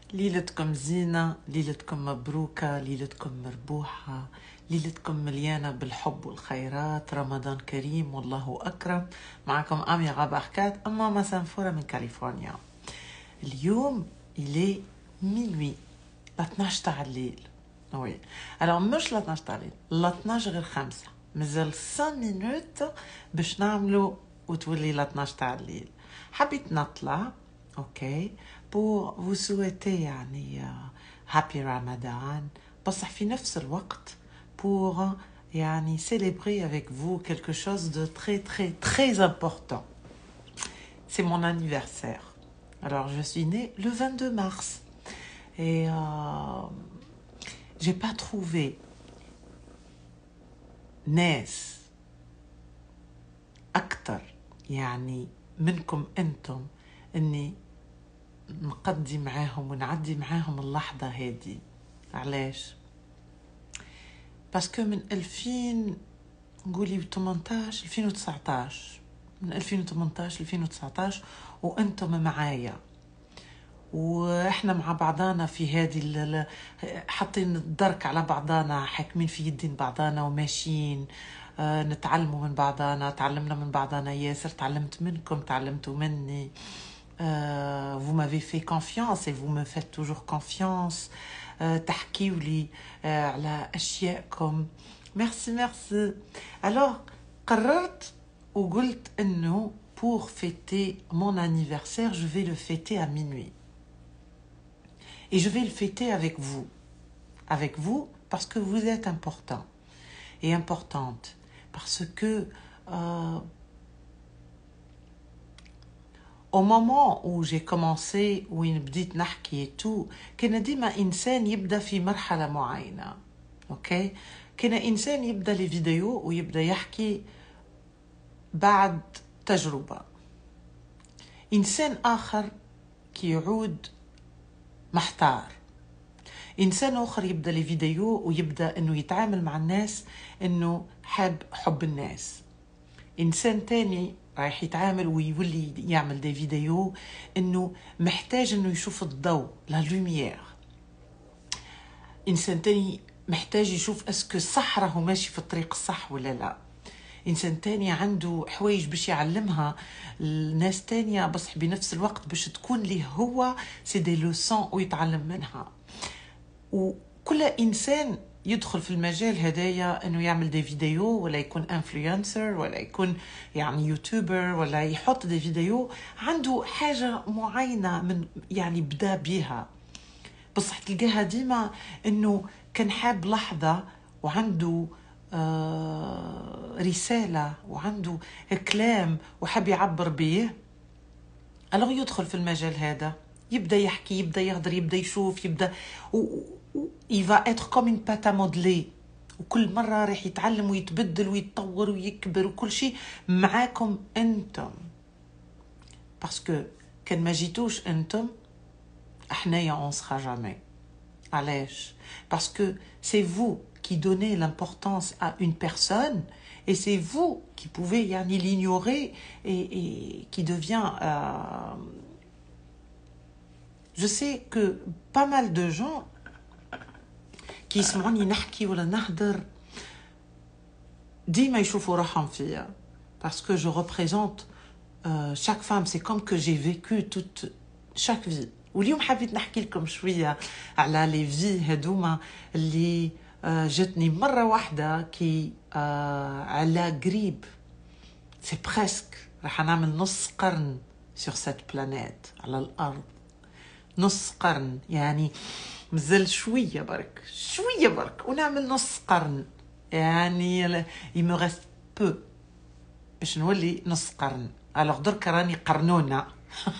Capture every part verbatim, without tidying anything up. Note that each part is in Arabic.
ليلتكم زينة، ليلتكم مبروكة، ليلتكم مربوحة، ليلتكم مليانة بالحب والخيرات. رمضان كريم والله أكرم. معكم أمي غابة حكات أما مسنفورة من كاليفورنيا. اليوم إلي minuit ل اثناش تاع الليل. وي alors مش ل اثناش تاع الليل، ل اثناش غير خمسة، مازال خمسة مينوت باش نعملو وتولي ل اثناش تاع الليل. حبيت نطلع اوكي pour vous souhaiter يعني uh, happy Ramadan، بصح في نفس الوقت pour يعني célébrer avec vous quelque chose de très très très important. C'est mon anniversaire. Alors je suis née le vingt-deux mars et euh, j'ai pas trouvé ناس أكتر يعني منكم أنتم أني نقضي معاهم ونعدي معاهم اللحظة هذه. علاش؟ باسكو من ألفين نقولي ثمانية عشر ألفين وتسعطاش، من ألفين وثمانية عشر ألفين وتسعطاش وأنتم معايا واحنا مع بعضانا في هذه، حاطين الدرك على بعضانا، حاكمين في يدين بعضانا وماشيين آه نتعلموا من بعضانا. تعلمنا من بعضانا ياسر، تعلمت منكم، تعلمتوا مني. euh, vous m'avez fait confiance et vous me faites toujours confiance. euh, تحكيوا لي euh, على أشياءكم. merci merci. alors قررت وقلت إنه pour fêter mon anniversaire je vais le fêter à minuit. Et je vais le fêter avec vous. Avec vous parce que vous êtes important et importante. Parce que euh, au moment où j'ai commencé وين بديت نحكي تو كان ديما إنسان يبدأ في مرحلة معينة. أوكي؟ كان إنسان يبدأ لي فيديو ويبدأ يحكي بعد تجربة. إنسان آخر كي يعود محتار. إنسان آخر يبدأ لي فيديو ويبدأ إنه يتعامل مع الناس إنه حاب حب الناس. إنسان تاني رايح يتعامل ويولي يعمل دي فيديو إنه محتاج إنه يشوف الضوء لا لوميير. إنسان تاني محتاج يشوف أسكو صح راهو ماشي في الطريق الصح ولا لا. إنسان تاني عنده حوايج باش يعلمها الناس تانية بصح بنفس الوقت باش تكون ليه هو سي دي لوسون ويتعلم منها. وكل إنسان يدخل في المجال هدايا إنه يعمل دي فيديو ولا يكون انفلونسر ولا يكون يعني يوتيوبر ولا يحط دي فيديو عنده حاجة معينة من يعني بدأ بيها. بصح تلقاها ديما إنه كان حاب لحظة وعنده آه رسالة وعنده كلام وحب يعبر بيه. ألغ يدخل في المجال هذا يبدأ يحكي، يبدأ يهضر، يبدأ يشوف، يبدأ و... il va être comme une pâte à modeler. وكل مرة راح يتعلم ويتبدل ويتطور ويكبر وكل شيء معاكم أنتم. باسكو كان ما جيتوش أنتم احنايا on sera jamais. علاش؟ باسكو c'est vous qui donnez l'importance à une personne et c'est vous qui pouvez يعني l'ignorer et, et qui devient euh... je sais que pas mal de gens كي يسمعوني نحكي ولا نهدر ديما يشوفوا روحهم فيا parce que je représente euh, chaque femme. C'est comme que j'ai vécu toute chaque vie. واليوم حبيت نحكي لكم شوية على لي في هدوما اللي آه جتني مرة واحدة كي آه على قريب. سي بريسك راح نعمل نص قرن sur cette planète على الأرض. نص قرن يعني مازال شوية برك شوية برك ونعمل نص قرن. يعني il me reste peu باش نولي نص قرن. alors درك راني قرنونة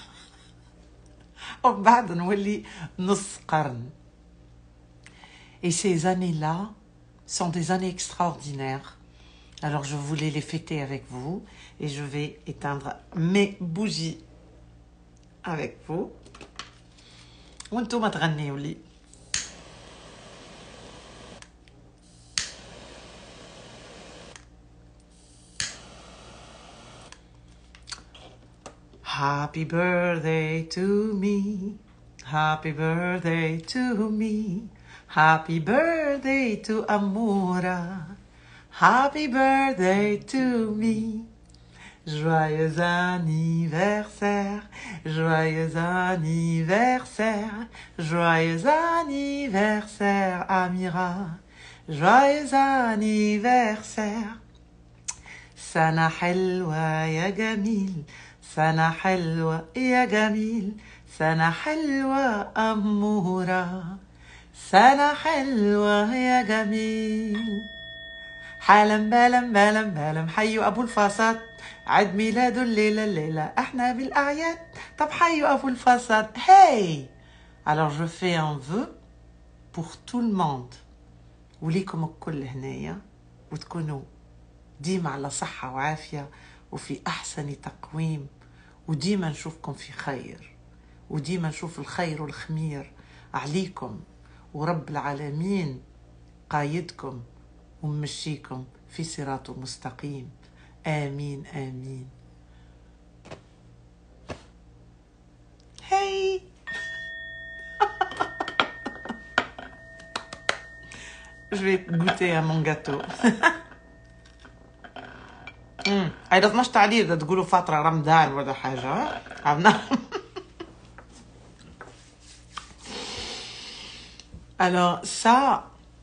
ومن بعد نولي نص قرن. et ces années-là sont des années extraordinaires. alors je voulais les fêter avec vous et je vais éteindre mes bougies avec vous وانتم تغنيوا لي. Happy birthday to me, Happy birthday to me. Happy birthday to Amoura. Happy birthday to me. Joyeux anniversaire, joyeux anniversaire, joyeux anniversaire, Amira. Joyeux anniversaire. سنة حلوة يا جميل، سنة حلوة يا جميل، سنة حلوة أمورة، سنة حلوة يا جميل. حالا بالا بالا بالا، حيوا أبو الفساد، عيد ميلاده الليلة الليلة، احنا بالأعياد، طب حيوا أبو الفساد. Hey! Alors je fais un vœu pour tout le monde، وليكم الكل هنايا، وتكونوا ديما على صحة وعافية وفي أحسن تقويم، وديما نشوفكم في خير، وديما نشوف الخير والخمير عليكم، ورب العالمين قايدكم ومشيكم في صراط مستقيم. آمين آمين. هاي je vais goûter à mon gâteau. امم هيدا اثناش تعليق اذا تقولوا فتره رمضان ولا حاجه عمنا. الو سا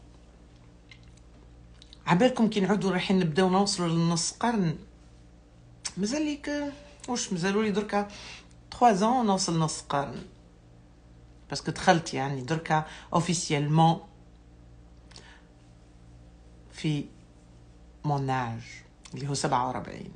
عبالكم كي نعودوا رايحين نبداو نوصلوا للنص قرن، مازال ليك واش مازالوا لي دركا ثلاثة ans نوصل نص قرن، باسكو دخلت يعني دركا اوفيسيالمون في مون اج اللي هو سبعة وأربعين.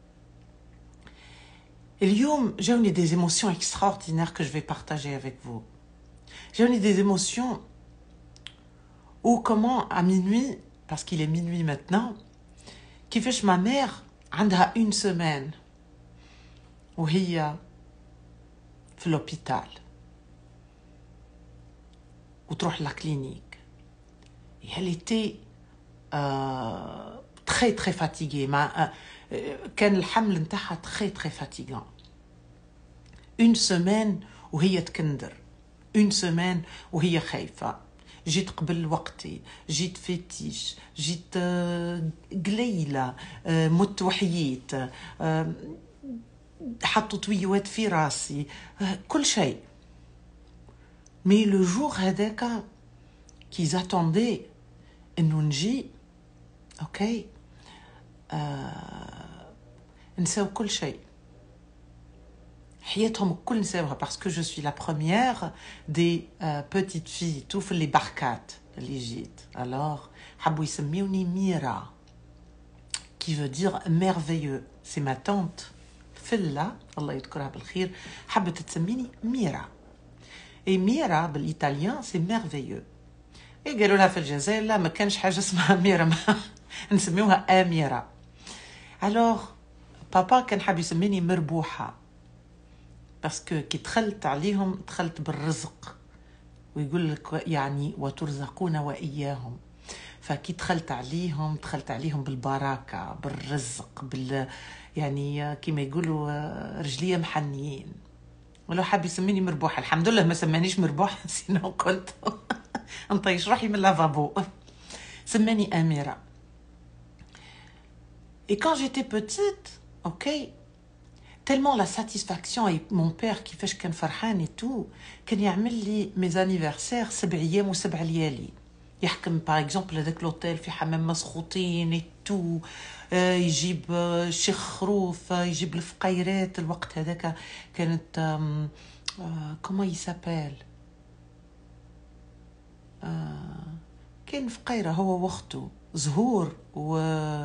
اليوم جاوني des émotions extraordinaires que je vais partager avec vous. جاوني des émotions où comment à minuit, parce qu'il est minuit maintenant, كيفاش ma mère عندها une semaine وهي في l'hôpital وتروح لا كلينيك. Elle était euh, très très fatiguée. ما كان الحمل نتاعها très très fatigant. Une semaine وهي تكندر، une semaine وهي خايفة. جيت قبل وقتي، جيت فيتيش، جيت قليلة، مت وحييت، حطوا طويوات في راسي، كل شيء. مي لو جور هذاك كي زاتوندي انه نجي اوكي آه... نساو كل شيء، حياتهم الكل نساوها، باسكو جو سوي لا بروميير دي بوتيت في تو في لي باركات اللي جيت. الوغ حبوا يسميوني ميرا كي فو دير ميرفيو. سي ما تونت فلا الله يذكرها بالخير حبت تسميني ميرا، اي ميرا بالايطاليان سي ميرفيو. اي قالوا لها في الجزائر لا ما كانش حاجه اسمها ميرا، نسميوها اميره. الوغ بابا كان حاب يسميني مربوحه، باسكو كي دخلت عليهم دخلت بالرزق، ويقول لك يعني وترزقون واياهم، فكي دخلت عليهم دخلت عليهم بالبركه بالرزق بال يعني كيما يقولوا رجليه محنيين. ولو حاب يسميني مربوحه، الحمد لله ما سمانيش مربوحه، سينو كنت نطيش روحي من لافابو. سماني اميره. Et quand j'étais petite, ok, tellement la satisfaction et mon père كيفاش كان فرحان et tout كان يعمل لي mes anniversaires سبع ايام وسبع ليالي. يحكم باغ اكزومبل هذاك لوتيل في حمام مسخوطين et tout، يجيب الشيخ خروف، يجيب الفقيرات. الوقت هذاك كانت كومون يسابيل كان فقيرة هو واخته زهور و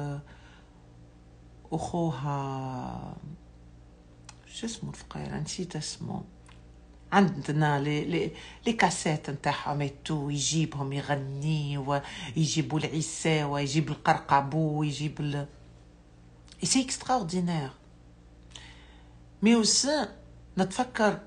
اخوها شو اسمه الفقيرة نسيت اسمه. عندنا لي لي لي كاسيت نتاعهم ايتو، يجيبهم يغني ويجيبوا العساوة، يجيب القرقبو، يجيب ال سي اكستراوردينير. مي اوسي نتفكر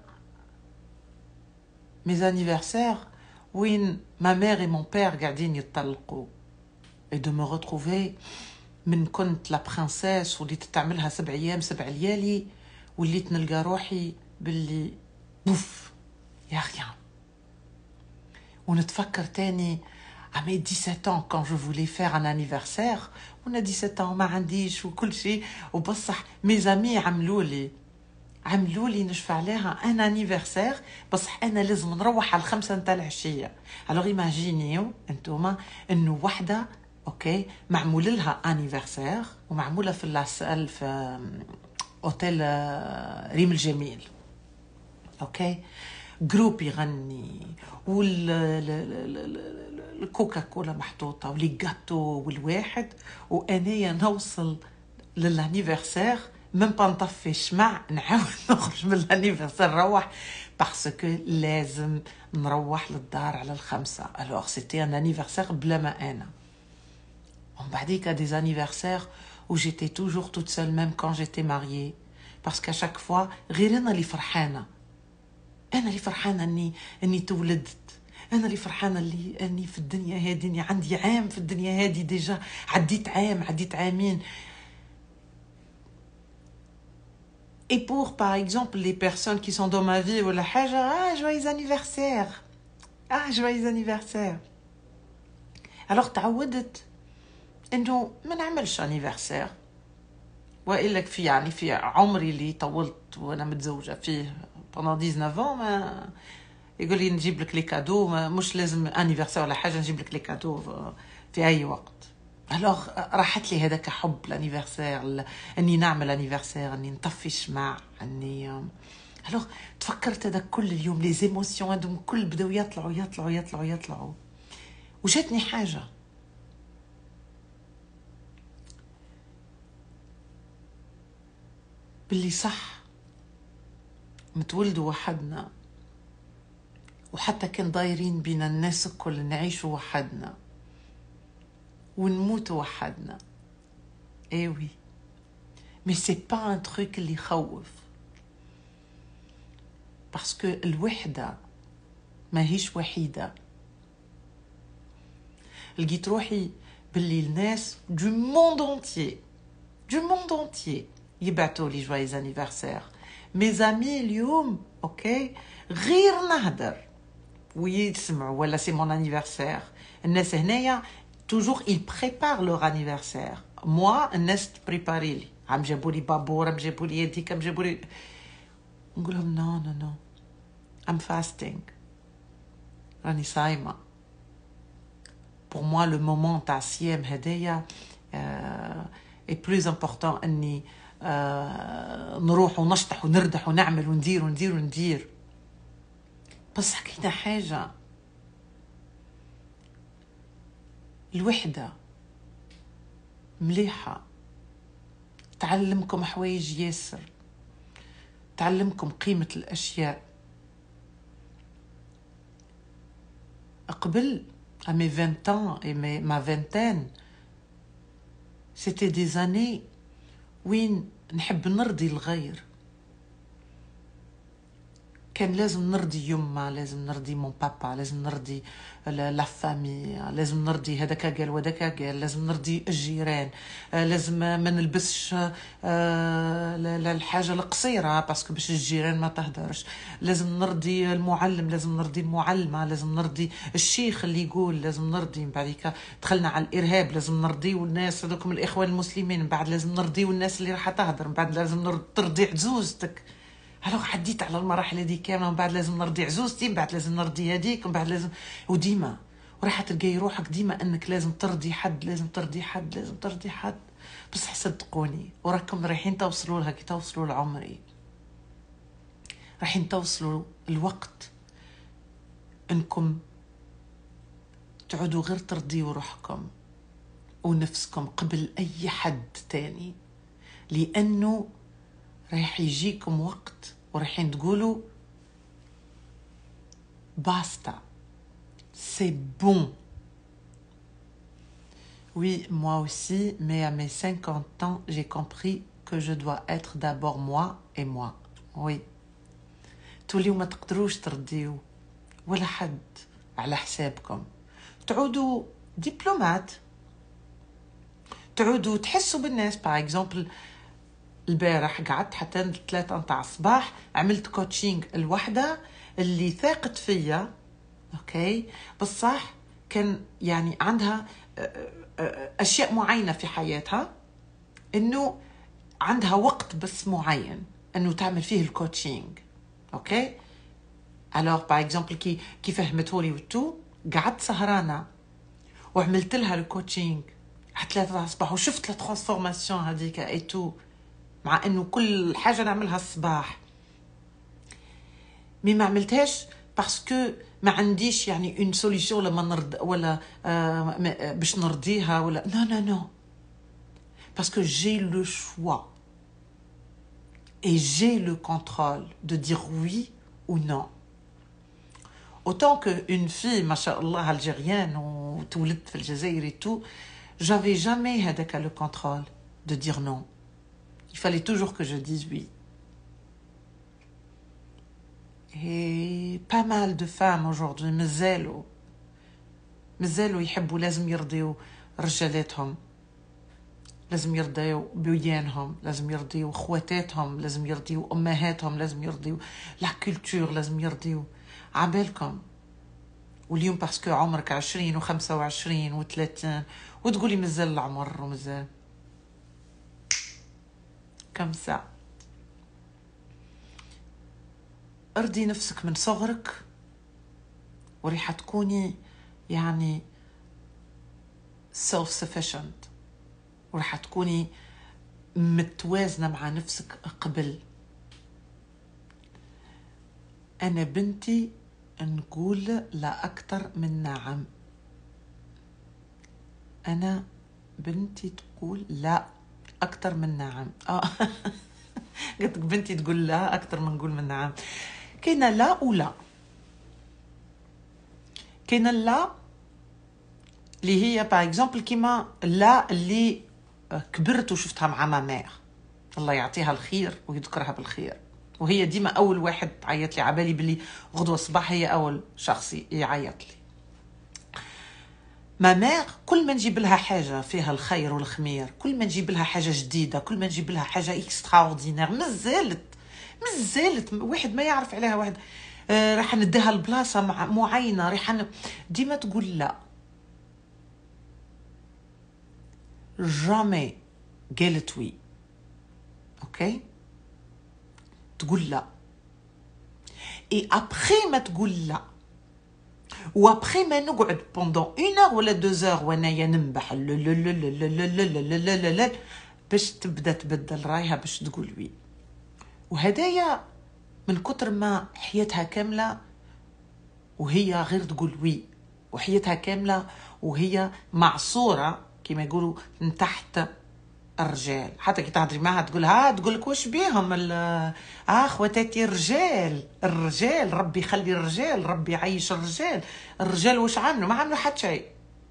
ميز انيفرسير وين ما مير اي مون بير قاعدين يتطلقوا، اي دو مو روتروفي من كنت لا برانسيس وليت تعملها سبع ايام سبع ليالي، وليت نلقى روحي باللي بوف يا rien. ونتفكر تاني à mes dix-sept ans quand je voulais faire un anniversaire. On a dix-sept ans ما عنديش وكل شيء وبصح mes amis عملوا لي عملوا لي نشفع عليها ان انيفرسير بصح انا لازم نروح على الخمسة نتاع العشيه. الوغ ايماجينيو انتوما انه وحده اوكي معمول لها انيفرسير ومعموله في لاسال في اوتيل ريم الجميل اوكي جروب يغني والكوكا كولا محطوطه ولي غاتو والواحد وانايا نوصل للانيفرسير ميم با نطفي شمع نعاود نخرج من الانيفرسير نروح باسكو لازم نروح للدار على الخمسه. الوغ سيتي ان انيفرسير بلا ما انا ومن بعديك دي انيفرسير où j'étais toujours toute seule même quand j'étais mariée parce qu'à chaque fois غير انا اللي فرحانه انا اللي فرحانه اني اني تولدت انا اللي فرحانه اللي اني في الدنيا هذه اني عندي عام في الدنيا هذه ديجا عديت عام عديت عامين. Et pour, par exemple, les personnes qui sont dans ma vie ou la haja, ah, joyeux anniversaire. Ah, joyeux anniversaire. Alors, تعودت إنه ما نعملش anniversaire. وإلا في يعني في عمري اللي طولت وأنا متزوجة فيه pendant dix-neuf ans ما يقول لي نجيب لك لي كادو مش لازم anniversaire ولا حاجة نجيب لك لي كادو في أي وقت. الوغ راحت لي هذاك حب الانيفرسير اني نعمل انيفرسير اني نطفي الشمع اني الوغ تفكرت هذاك كل اليوم لي زيموسيون هذوم كل بداو يطلعوا يطلعوا يطلعوا يطلعوا وجاتني حاجه باللي صح متولدوا وحدنا وحتى كان دايرين بينا الناس الكل نعيشوا وحدنا ونموت وحدنا. ايه وي مي سي با ان تروك اللي يخوف باسكو الوحده ماهيش وحيده. لقيت روحي باللي الناس دو موند انتيي دو موند انتيي يبعتوا لي جوايز انيفرسير مي زامي اليوم اوكي غير نهدر ويسمعوا ولا سي مون انيفرسير الناس هنايا toujours ils préparent leur anniversaire. moi الناس تبريباري لي عم جابوا لي بابور عم جابوا لي يديك عم جابوا لي نقول لهم نو نو نو I'm fasting راني صايمه. pour moi le moment تاع الصيام هدايا est plus important اني نروح ونشطح ونردح ونعمل وندير وندير وندير. بس حكينا حاجه الوحدة مليحة تعلمكم حوايج ياسر تعلمكم قيمة الأشياء. قبل à mes vingt ans et mes, ma vingtaine c'était des années وين نحب نرضي الغير. كان لازم نرضي يما لازم نرضي مون بابا لازم نرضي لا فامي لازم نرضي هذاك قال وذاك قال لازم نرضي الجيران لازم ما نلبسش الحاجه القصيره باسكو باش الجيران ما تهدرش لازم نرضي المعلم لازم نرضي المعلمه لازم نرضي الشيخ اللي يقول لازم نرضي. من بعد دخلنا على الارهاب لازم نرضيو الناس هذوكم الاخوان المسلمين. من بعد لازم نرضيو الناس اللي راح تهدر. من بعد لازم ترضي عزوزتك. الوغ عديت على المراحل هذه كامله. من بعد لازم نرضي عزوزتي من بعد لازم نرضي هذيك من بعد لازم وديما وراح تلقاي روحك ديما انك لازم ترضي حد لازم ترضي حد لازم ترضي حد. بصح صدقوني وراكم رايحين توصلوا لها كي توصلوا لعمري رايحين توصلوا الوقت انكم تعودوا غير ترضيوا روحكم ونفسكم قبل اي حد تاني لانه رايح يجيكم وقت ورايحين تقولوا basta c'est bon. Oui, moi aussi, mais à mes cinquante ans, j'ai compris que je dois être d'abord moi et moi. Oui. توليو ما تقدروش ترضيو ولا حد على حسابكم. تعودوا دبلومات تعودوا تحسوا بالناس. باغ اكزومبل البارح قعدت حتى ثلاثة نتاع الصباح عملت كوتشينغ الوحده اللي ثاقت فيا، اوكي، بصح كان يعني عندها اشياء معينه في حياتها، انه عندها وقت بس معين انه تعمل فيه الكوتشينج، اوكي. الوغ باغ اكزومبل كي كي فهمته لي وتو، قعدت سهرانه وعملت لها الكوتشينج حتى ثلاثة الصباح، وشفت لا ترانسفورماسيون هذيك اي تو، مع انه كل حاجه نعملها الصباح، مي ما عملتهاش باسكو ما عنديش يعني اون سوليسيون لما نرد ولا آه باش نرضيها ولا نو نو نو، باسكو جي لو شوا et j'ai le contrôle de dire oui ou non. Autant qu'une fille, machallah, algérienne, ou تولدت في الجزائر et tout, j'avais jamais هذاك le contrôle de dire non. Il fallait toujours que je dise oui. Et pas mal de femmes aujourd'hui مازالوا مازالوا يحبوا لازم يرضيوا رجالاتهم، لازم يرضيوا بويانهم، لازم يرضيوا خواتاتهم، لازم يرضيوا امهاتهم، لازم يرضيوا لا كولتور، لازم يرضيوا عبالكم. واليوم باسكو عمرك عشرين وخمسة وعشرين وثلاثين وتقولي مازال العمر ومازال كم ساعة. ارضي نفسك من صغرك وريحة تكوني يعني self sufficient، ورح تكوني متوازنة مع نفسك قبل. أنا بنتي نقول لا أكتر من نعم، أنا بنتي تقول لا أكتر من نعم. آه قلت بنتي تقول لا أكتر من نقول من نعم. كاينة لا ولا، كاينة لا اللي هي باغ اكزومبل كيما لا اللي كبرت وشفتها مع مامير، الله يعطيها الخير ويذكرها بالخير، وهي ديما اول واحد تعيط لي، عبالي باللي غدوه الصباح هي اول شخص يعيط لي. مامير كل ما نجيب لها حاجه فيها الخير والخمير، كل ما نجيب لها حاجه جديده، كل ما نجيب لها حاجه اكستراوردينير، مازالت مازالت واحد ما يعرف عليها واحد آه راح نديها البلاصه مع معينه، راح ن... ديما تقول لا. جامي قالت وي، اوكي، تقول لا. اي ابخي ما تقول لا، وابخي ما نقعد بوندون اون اور ولا دوز اور وانايا ننبح باش تبدا تبدل رايها باش تقول وي. وهدايا من كتر ما حياتها كامله وهي غير تقول وي، وحياتها كامله وهي معصوره كما يقولوا من تحت الرجال. حتى كي تهضري معها تقول ها تقول لك واش بيهم اه خواتاتي الرجال، الرجال ربي يخلي الرجال، ربي يعيش الرجال، الرجال واش عملوا؟ ما عملوا حتى شيء،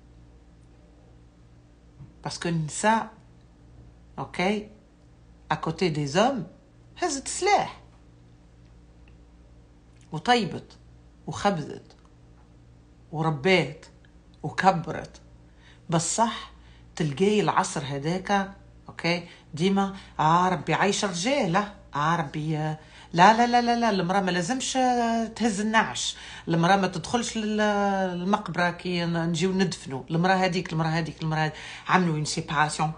باسكو النساء اوكي اكوتي دي زوم هزت سلاح وطيبت وخبزت وربات وكبرت. بصح تلقاي العصر هذاك اوكي ديما اه ربي عايش الرجال، اه ربي لا لا لا لا لا المراه ما لازمش تهز النعش، المراه ما تدخلش للمقبره كي نجيو ندفنوا، المراه هذيك المراه هذيك المراه هذيك. عملوا اون سيباراسيون.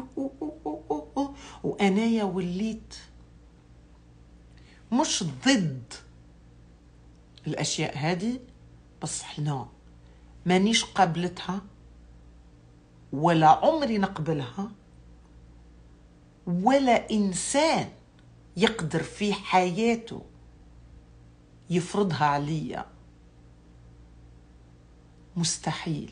وانايا وليت مش ضد الاشياء هذه، بصح لا مانيش قابلتها ولا عمري نقبلها، ولا إنسان يقدر في حياته يفرضها عليا، مستحيل.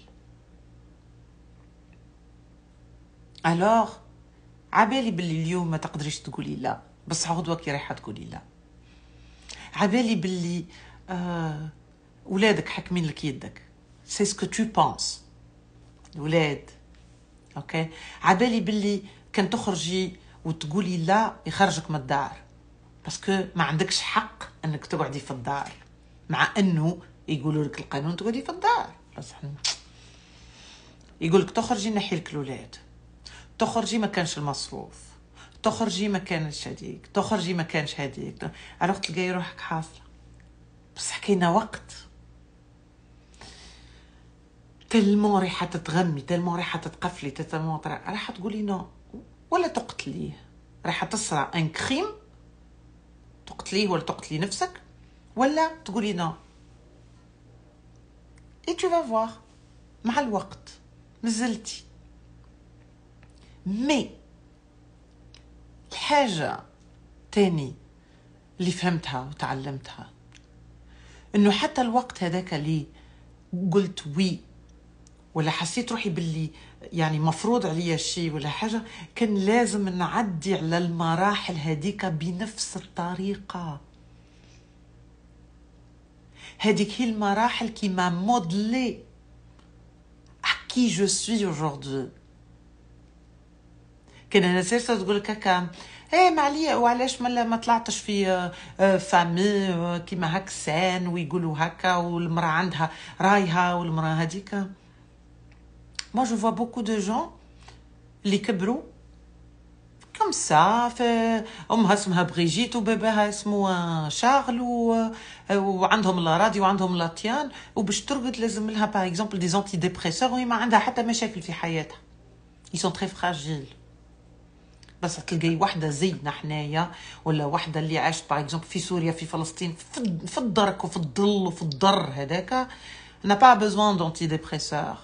ألوغ عبالي باللي اليوم ما تقدريش تقولي لا، بس غدوة كي رايحة تقولي لا. عبالي باللي آه ولادك حاكمين لك يدك، سي سكو تو بونس الولاد اوكي. عبالي باللي كان تخرجي وتقولي لا يخرجك من الدار، باسكو ما عندكش حق انك تقعدي في الدار، مع انه يقولوا لك القانون تقعدي في الدار، بصح يقول لك تخرجي نحي لك الاولاد، تخرجي ما كانش المصروف، تخرجي ما كانش هذيك، تخرجي ما كانش هذيك، عرفت تلقاي روحك حاصله بصح كاينه وقت تلمو ريحه تتغمي، تلمو ريحه تتقفلي، تلمو راح تقولي نو، ولا تقتليه، راح تصرى ان كريم تقتليه ولا تقتلي نفسك، ولا تقولي نو اي تو فا فوار مع الوقت نزلتي. مي الحاجه تاني اللي فهمتها وتعلمتها انه حتى الوقت هذاك اللي قلت وي ولا حسيت روحي باللي يعني مفروض عليا شيء ولا حاجه، كان لازم نعدي على المراحل هذيك بنفس الطريقه. هذيك هي المراحل qui m'a modelé à qui je suis aujourd'hui. كان انا سيرسه تقول لك هكا ايه معليا وعلاش ما ما طلعتش في فامي كيما هاك سان ويقولوا هكا والمراه عندها رايها والمراه هذيك. moi je vois beaucoup de gens اللي كبروا كم سا في امها اسمها بريجيت وباباها اسمه شارل و... وعندهم لا راديو وعندهم لاتيان، وباش ترقد لازم لها باغ اكزومبل دي زونتي ديبريسور وهي ما عندها حتى مشاكل في حياتها. ils sont très fragiles. بس تلقاي وحده زينا حنايا ولا وحده اللي عاشت باغ اكزومبل في سوريا في فلسطين في, في الدرك وفي الظل وفي الضر هذاك n'a pas besoin d'antidépresseurs.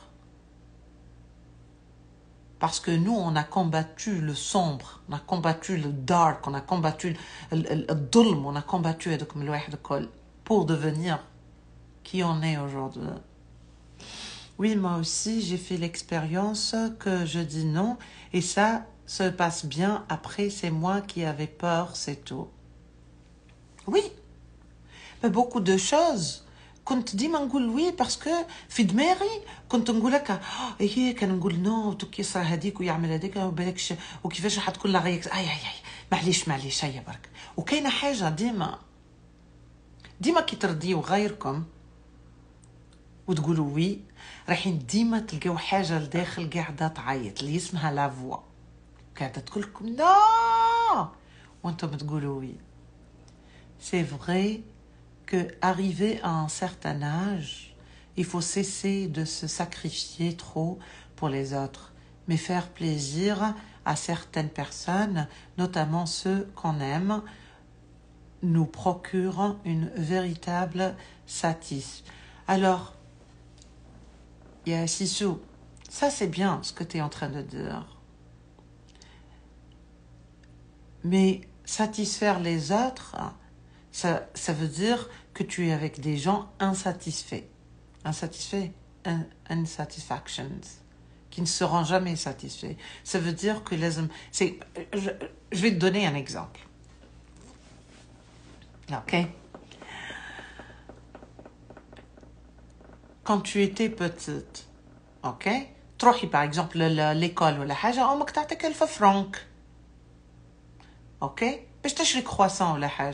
Parce que nous, on a combattu le sombre, on a combattu le dark, on a combattu le dhulm, on a combattu pour devenir qui on est aujourd'hui. Oui, moi aussi, j'ai fait l'expérience que je dis non, et ça se passe bien. Après, c'est moi qui avais peur, c'est tout. Oui, mais beaucoup de choses. كنت ديما نقول وي باسكو في دماغي كنت نقول هكا ايه كان نقول نو وتكسر هذيك ويعمل هذيك وبالكش وكيفاش راح تكون لا رياكس اي اي اي معليش معليش هيا برك. وكاينه حاجه ديما ديما كي ترضيو غيركم وتقولوا وي رايحين ديما تلقاو حاجه لداخل قاعده تعيط اللي اسمها لا فوا قاعده تقول لكم نو وانتم تقولوا وي. سي فري que arrivé à un certain âge, il faut cesser de se sacrifier trop pour les autres, mais faire plaisir à certaines personnes, notamment ceux qu'on aime, nous procure une véritable satisfaction. Alors, il y a Sissou, ça c'est bien ce que tu es en train de dire. Mais satisfaire les autres, Ça, ça veut dire que tu es avec des gens insatisfaits. Insatisfaits, in, insatisfactions, qui ne seront jamais satisfaits. Ça veut dire que les... C'est, je, je vais te donner un exemple. Ok? Quand tu étais petite, ok? تروحي par exemple l'école ولا حاجة أمك تعطيك ألف فرنك. ok? باش تشري croissant ولا حاجة.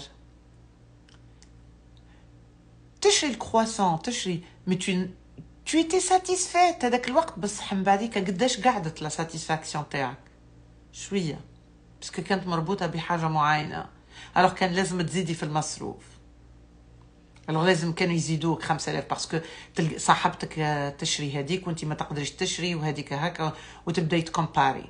تشري الكرواسون تشري مي tu tu étais satisfaite هذاك الوقت، بصح من بعديك قداش قعدت لا ساتيسفاكسيون تاعك؟ شويه باسكو كانت مربوطه بحاجه معينه. الوغ كان لازم تزيدي في المصروف، الوغ لازم كانوا يزيدوك خمسة آلاف باسكو صاحبتك تشري هذيك وانت ما تقدريش تشري وهذيك هكا وتبداي تكومباري.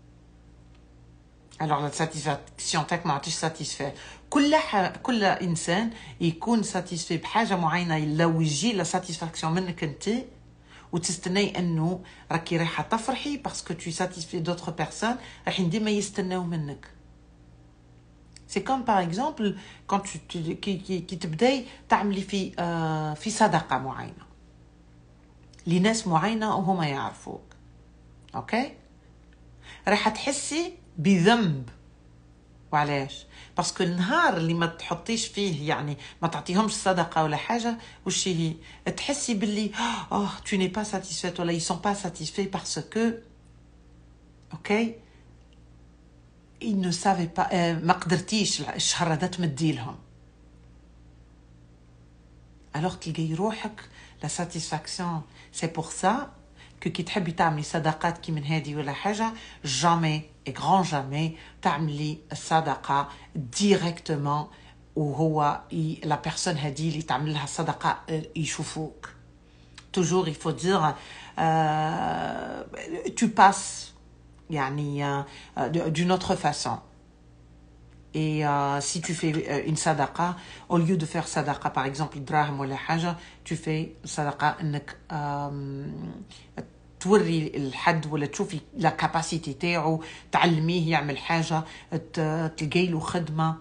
الوغ لا ساتيسفاكسيون تاعك ما عادش ساتيسفاي. كل ح... كل انسان يكون ساتيسفي بحاجه معينه لو يجي لا ساتيسفاكسيون منك انت وتستناي انه راكي رايحه تفرحي باسكو تو ساتيسفي دوطخ بيرسون رايحين ديما يستناو منك. سي كوم باغ اكزومبل كون كي كي كي تبداي تعملي في آه في صدقه معينه لناس معينه وهما يعرفوك، اوكي راح تحسي بذنب. وعلاش؟ باسكو النهار اللي ما تحطيش فيه يعني ما تعطيهمش صدقه ولا حاجه وش هي تحسي باللي اه tu n'es pas satisfaite ولا ils sont pas satisfaits parce que اوكي ils ne savaient pas آه ما قدرتيش الشهر هذا تمدي لهم. alors تلقاي روحك لا ساتيسفاكسيون. سي بور سا كو كي تحبي تعملي صدقات كي من هذه ولا حاجه جامي et grand jamais تعملي الصدقه ديريكتومون وهو لا بيرسون هذه اللي تعمل لها الصدقه يشوفوك. toujours il faut dire euh, tu passes يعني euh, d'une autre façon. Et euh, si tu fais euh, une sadaqa, au lieu de faire sadaqa par exemple draham ou la haja, tu fais sadaqa انك euh, توري الحد ولا تشوفي لا كاباسيتي تاعو، تعلميه يعمل حاجه، تلقي له خدمه،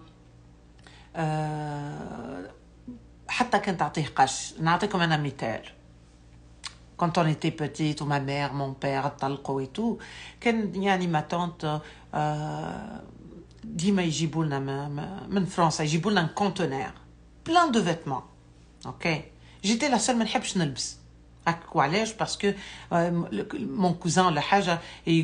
أه حتى كان تعطيه قش. نعطيكم انا مثال. quand on était petite ou ma mère mon père طلقوا et tout، كان يعني ما تونت أه ديما يجيبوا لنا من فرنسا، يجيبوا لنا كونتونير بلان دو فيتمون. اوكي جيتي لا سول ما نحبش نلبس هكا. وعلاش؟ باسكو مون كوزان ولا حاجه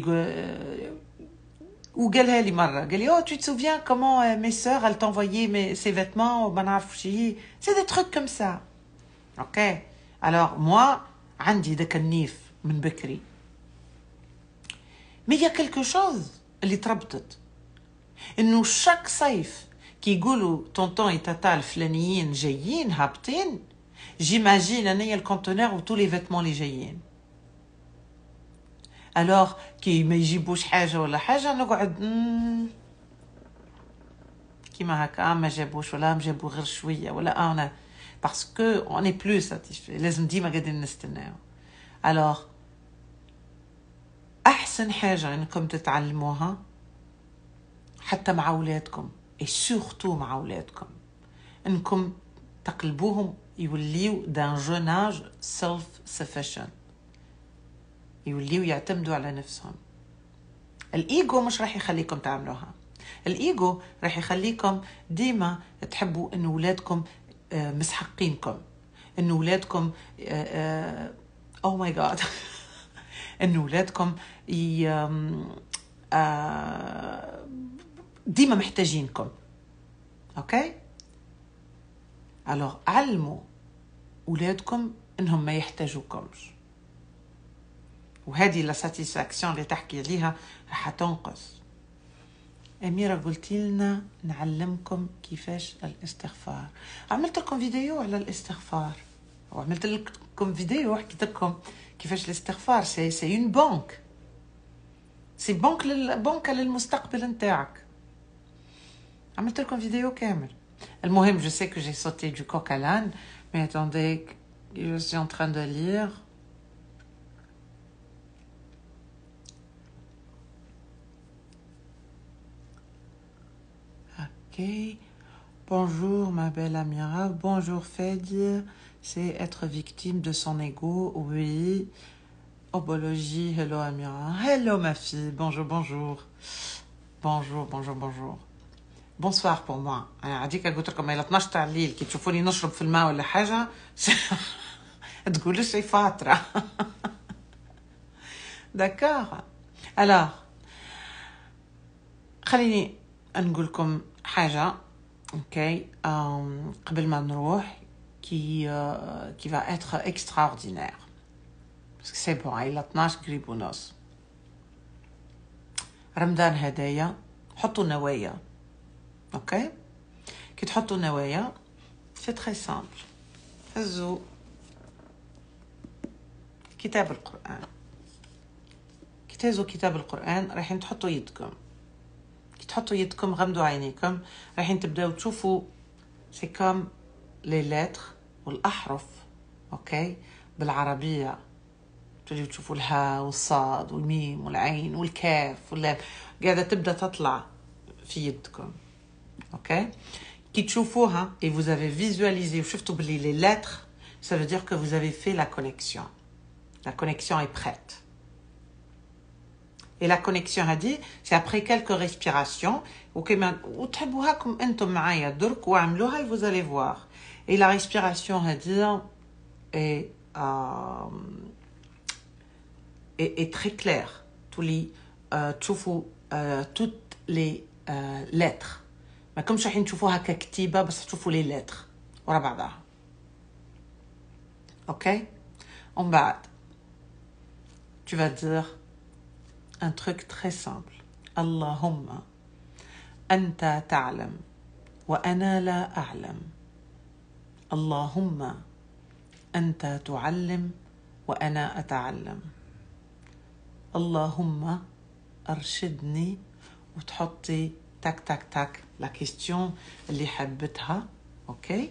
وقالها لي مره، قال لي او tu te souviens comment mes sœurs elles t'envoyaient mes ces vêtements وما نعرفش ايه. c'est des trucs comme ça. اوكي alors moi عندي داك النيف من بكري. mais il y a quelque chose اللي تربطت انه شاك صيف كي يقولوا طونطون وتاتا الفلانيين جايين هابطين، جيماجين انايا الكونتونير و تو لي فيتمون اللي جايين. الوغ كي ما يجيبوش حاجه ولا حاجه نقعد كيما هكا، ما جابوش ولا ما جابوا غير شويه ولا انا باسكو اون اي بلو ساتيسفي، لازم ديما قاعدين نستناو. الوغ احسن حاجه انكم تتعلموها حتى مع اولادكم اي سورتو مع اولادكم، انكم تقلبوهم يوليو دان جون اج سيلف سفيشنت، يوليو يعتمدوا على نفسهم. الايجو مش راح يخليكم تعملوها. الايجو راح يخليكم ديما تحبوا ان اولادكم مسحقينكم، ان اولادكم او ماي جاد ان اولادكم ديما محتاجينكم. اوكي الوغ علموا اولادكم انهم ما يحتاجوكمش، وهذه لا ساتيسفاكسيون اللي تحكي عليها راح تنقص. أميرة قلتي لنا نعلمكم كيفاش الاستغفار. عملت لكم فيديو على الاستغفار، وعملت لكم فيديو حكيت لكم كيفاش الاستغفار سي سي اون بنك، سي بنك للبنك للمستقبل نتاعك. عملت لكم فيديو كامل. المهم je sais que j'ai sauté du coq à l'âne, mais attendez, je suis en train de lire. Bonjour ma belle Amira, bonjour Fedi, c'est être victime de son ego, oui. Obologie, hello Amira, hello ma fille, bonjour, bonjour, bonjour, bonjour, bonjour. Bonsoir pour moi. انا عاديك قلت لكم الى اثناش تاع الليل كي تشوفوني نشرب في الماء ولا حاجه تقولوا شي فاطره. داكوغ alors خليني نقول لكم حاجه. اوكي قبل ما نروح كي كي va être extraordinaire parce que c'est bon الى اثناش قريب ونص. رمضان هدايا حطوا نوايا. اوكي كي تحطوا نوايا سي تري سامبل. هزوا كتاب القرآن، كي تهزوا كتاب القرآن رايحين تحطوا يدكم. كي تحطوا يدكم غمضوا عينيكم، رايحين تبداو تشوفوا سي كوم لي لتر والاحرف. اوكي بالعربيه تجي تشوفوا الهاء والصاد والميم والعين والكاف واللام قاعده تبدا تطلع في يدكم. اوكي كي تشوفوها et vous avez visualisé وشفتوا بلي les lettres, ça veut dire que vous avez fait la connexion. La connexion est prête. Et la connexion هذه c'est après quelques respirations وكما وتحبوهاكم انتم معايا درك واعملوها et vous allez voir. Et la respiration هذه est euh, est, est très claire. تولي euh, تشوفوا euh, toutes les euh, lettres. ما كمش رايحين تشوفوها ككتيبه بس تشوفوا لي لتر ورا بعضها. اوكي ومن بعد tu vas dire un truc très simple. اللهم انت تعلم وأنا لا أعلم. اللهم أنت تعلم وأنا أتعلم. اللهم أرشدني، وتحطي تاك تاك تاك لا كيستيون اللي حبتها، أوكي،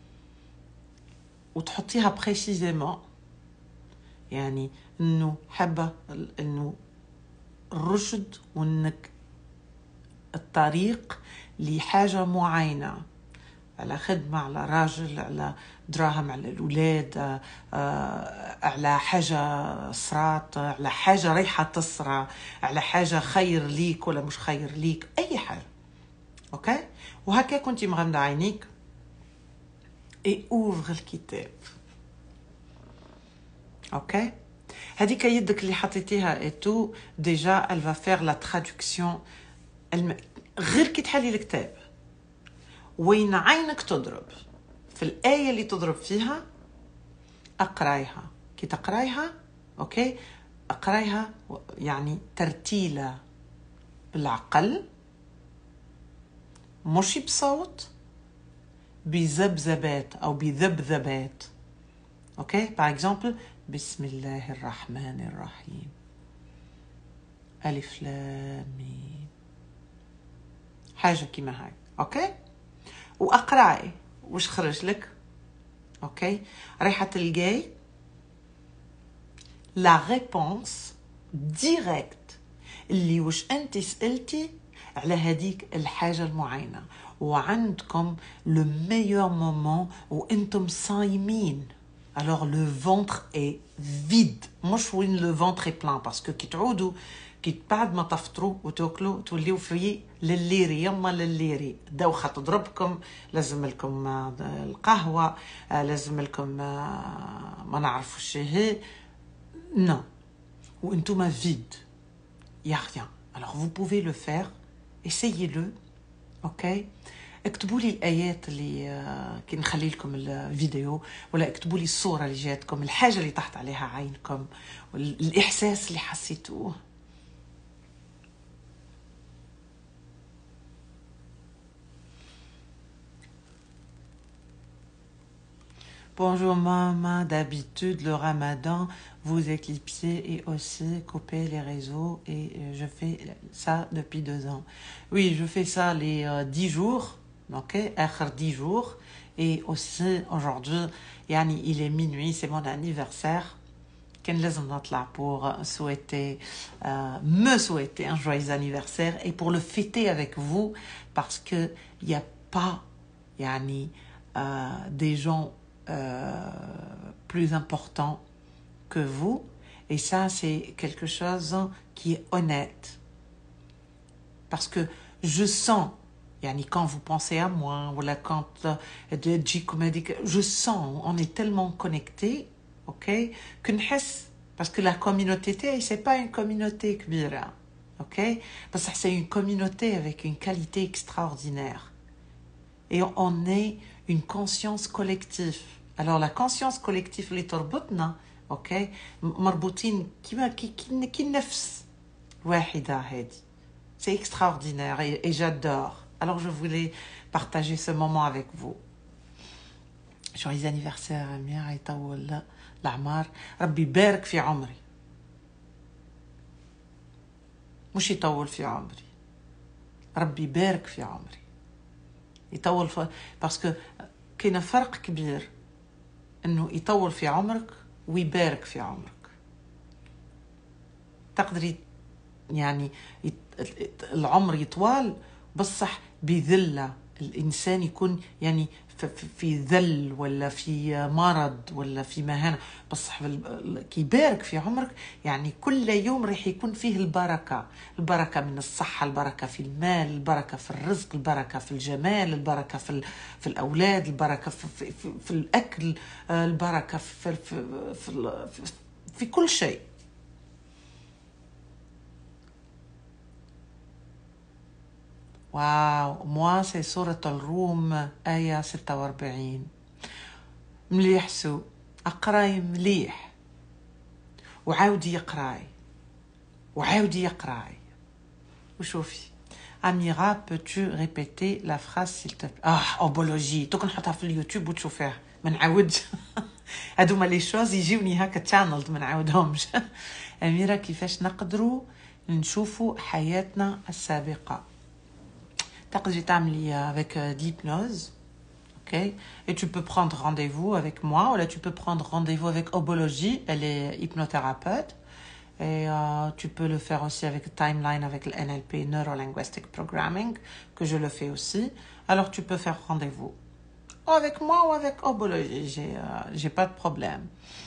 وتحطيها بريسيزيمون، يعني إنه حابة إنه الرشد وإنك الطريق لحاجة معينة، على خدمة، على راجل، على دراهم، على الأولاد، على حاجة صرات، على حاجة ريحة تصرى، على حاجة خير ليك ولا مش خير ليك، أي حاجة. أوكي؟ وهكا كنتي مغمضة عينيك اي اوفر الكتاب. أوكي؟ هذيك يدك اللي حطيتيها ايتو ديجا elle va faire la traduction. الم... غير كي تحلي الكتاب وين عينك تضرب في الآية اللي تضرب فيها، أقرايها. كي تقرايها أوكي، أقرايها يعني ترتيلة بالعقل، مش بصوت، بذبذبات أو بذبذبات. أوكي، باغ اكزامبل بسم الله الرحمن الرحيم، ألف لام ميم، حاجة كيما هاي. أوكي، وأقراي وش خرج لك. أوكي، رايحة تلقاي لا ريبونس ديريكت اللي وش أنت سألتي على هذيك الحاجة المعينة، وعندكم لو ميور مومون وأنتم صايمين. alors le ventre est vide، مش وين le ventre est plein، parce que كي تعودوا كي بعد ما تفطروا وتاكلوا توليوا في لليري، يما لليري دوخة تضربكم، لازم لكم القهوة، لازم لكم ما نعرف وش هي، non، وانتم vide، y a rien. alors vous pouvez le faire، essayez-le. اوكي، اكتبوا لي الايات اللي كي نخلي لكم الفيديو، ولا اكتبوا لي الصوره اللي جاتكم، الحاجه اللي طاحت عليها عينكم، الاحساس اللي حسيتوه. Bonjour maman, d'habitude le ramadan vous éclipsez et aussi coupez les réseaux, et je fais ça depuis deux ans. Oui, je fais ça les euh, dix jours, ok, آخر dix jours, et aussi aujourd'hui, yani il est minuit, c'est mon anniversaire. كان لازم نطلع pour souhaiter, euh, me souhaiter un joyeux anniversaire et pour le fêter avec vous, parce que il y a pas, yani euh, des gens Euh, plus important que vous, et ça c'est quelque chose qui est honnête, parce que je sens, yani quand vous pensez à moi, ou là quand euh, je sens, on est tellement connectés, ok, que نحس، parce que la communauté c'est pas une communauté كبيرة، ok, parce que c'est une communauté avec une qualité extraordinaire, et on est une conscience collective. alors la conscience collective اللي تربطنا اوكي مربوطين كيما كي كي النفس واحدة هذه. c'est extraordinaire et, et j'adore. alors je voulais partager ce moment avec vous. joyeux anniversaire أمير، يطول الأعمار، ربي يبارك في عمري، مش يطول في عمري، ربي يبارك في عمري، يطول في، باسكو كاين فرق كبير انه يطول في عمرك ويبارك في عمرك. تقدري يعني العمر يطول بصح بذلة، الانسان يكون يعني في ذل ولا في مرض ولا في مهانة، بصح كي يبارك في عمرك يعني كل يوم راح يكون فيه البركة، البركة من الصحة، البركة في المال، البركة في الرزق، البركة في الجمال، البركة في في الأولاد، البركة في, في, في, في الأكل، البركة في في, في, في, في كل شيء. واو، موا سي سورة الروم آية ستة وأربعين. مليح سو، أقراي مليح، وعاودي يقراي وعاودي يقراي وشوفي Amira, peux-tu répéter la phrase s'il te plaît? Ah, obologie. توك نحطها في اليوتيوب وتشوفها. ما نعاودش. هادوما لي شوز يجيوني هكا تشانلد ما نعاودهمش. أميرة كيفاش نقدروا نشوفوا حياتنا السابقة؟ تقدري تعملي avec de l'hypnose. Ok? Et tu peux prendre rendez-vous avec moi, ou là tu peux prendre rendez-vous avec Obologie, elle est hypnothérapeute. Et euh, tu peux le faire aussi avec Timeline, avec le N L P, Neuro-Linguistic Programming, que je le fais aussi. Alors tu peux faire rendez-vous. Ou avec moi ou avec Obologie, j'ai, euh, j'ai pas de problème.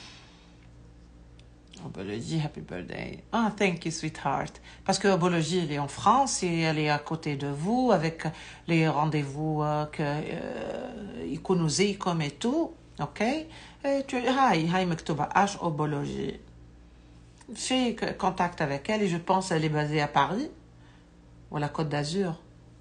Obologie, happy birthday. Ah, thank you, sweetheart. Parce que Obologie, elle est en France et elle est à côté de vous avec les rendez-vous euh, que euh, comme et tout. Ok? Et tu, hi, hi, Mektuba, H, Obologie. J'ai contact avec elle et je pense qu'elle est basée à Paris ou à la Côte d'Azur.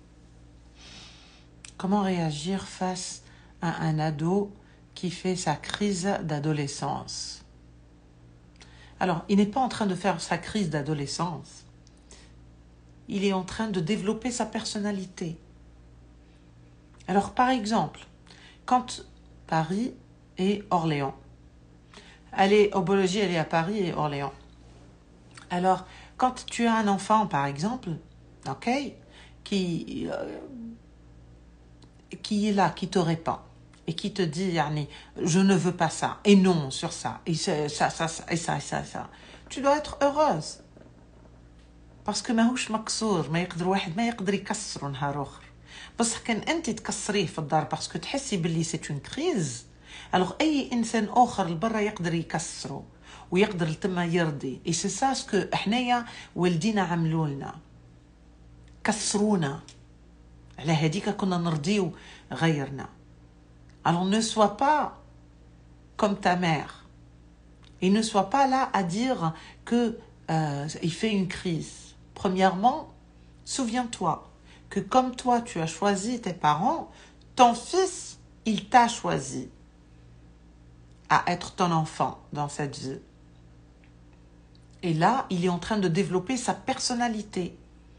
Comment réagir face à un ado qui fait sa crise d'adolescence? Alors, il n'est pas en train de faire sa crise d'adolescence. Il est en train de développer sa personnalité. Alors, par exemple, quand Paris et Orléans, elle est, Obologie, elle est à Paris et Orléans. Alors, quand tu as un enfant, par exemple, ok, qui, euh, qui est là, qui te répond, et qui te dit, yani, je ne veux pas ça, et non sur ça, et ça, ça, ça, ça, et ça, et ça, et ça, tu dois être heureuse. Parce que ماهوش مكسور ما يقدر واحد ما يقدر يكسره نهار اخر. بصح كان انت تكسريه في الدار باسكو تحسي باللي سي اون كريز، الوغ اي انسان اخر لبرا يقدر يكسره ويقدر لتما يرضي. اي سي سا سكو حنايا والدينا عملوا لنا، كسرونا، على هذيك كنا نرضيو غيرنا. Alors ne sois pas comme ta mère et ne sois pas là à dire que euh, il fait une crise. Premièrement, souviens-toi que comme toi tu as choisi tes parents, ton fils il t'a choisi à être ton enfant dans cette vie. Et là, il est en train de développer sa personnalité.